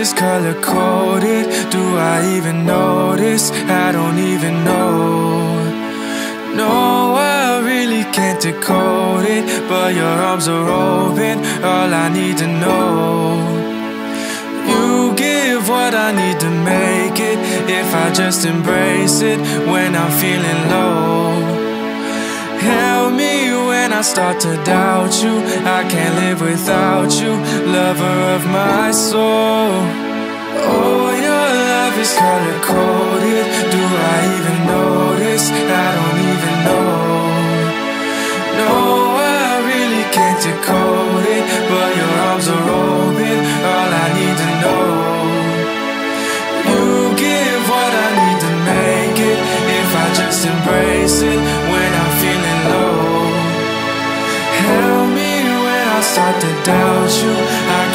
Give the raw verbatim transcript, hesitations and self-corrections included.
is color coded. Do I even notice? I don't even know. No, I really can't decode it, but your arms are open, all I need to know. You give what I need to make it, if I just embrace it when I'm feeling low. Help me when I start to doubt you, I can't live without you, lover of my soul. Oh, your love is color-coded. Do I even notice? I don't even know. No, I really can't decode it, but your arms are open, all I need to know. You give what I need to make it, if I just embrace it when I'm feeling low. Help me when I start to doubt you, I